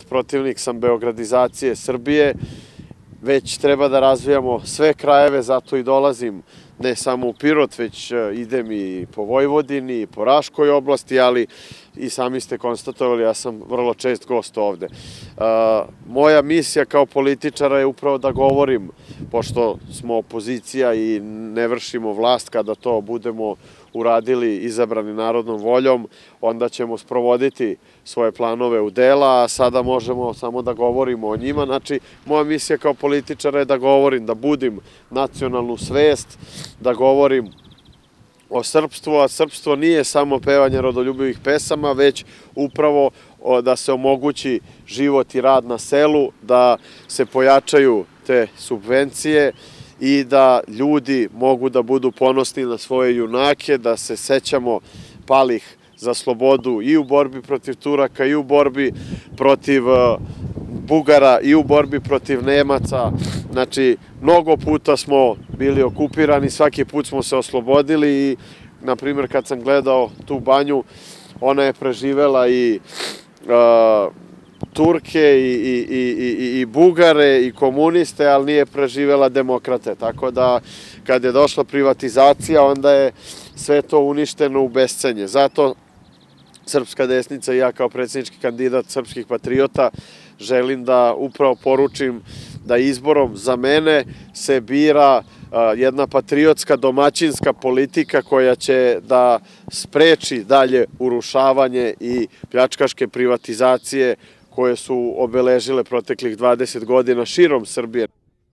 protivnik sam beogradizacije Srbije, već treba da razvijamo sve krajeve, zato i dolazim ne samo u Pirot, već idem i po Vojvodini, i po Raškoj oblasti, ali i sami ste konstatovali, ja sam vrlo čest gost ovde. Moja misija kao političara je upravo da govorim, pošto smo opozicija i ne vršimo vlast, kada to budemo uradili izabrani narodnom voljom, onda ćemo sprovoditi svoje planove u dela, a sada možemo samo da govorimo o njima. Znači, moja misija kao političara je da govorim, da budim nacionalnu svest, da govorim o srpstvu, a srpstvo nije samo pevanje rodoljubivih pesama, već upravo da se omogući život i rad na selu, da se pojačaju te subvencije i da ljudi mogu da budu ponosni na svoje junake, da se sećamo palih za slobodu i u borbi protiv Turaka, i u borbi protiv Bugara, i u borbi protiv Nemaca. Znači, mnogo puta smo bili okupirani, svaki put smo se oslobodili i, na primjer, kad sam gledao tu banju, ona je preživela i Turke i Bugare i komuniste, ali nije preživela demokrate. Tako da, kad je došla privatizacija, onda je sve to uništeno u bescenje. Zato Srpska desnica i ja kao predsjednički kandidat Srpskih patriota želim da upravo poručim da izborom za mene se bira jedna patriotska domaćinska politika koja će da spreči dalje urušavanje i pljačkaške privatizacije koje su obeležile proteklih 20 godina širom Srbije.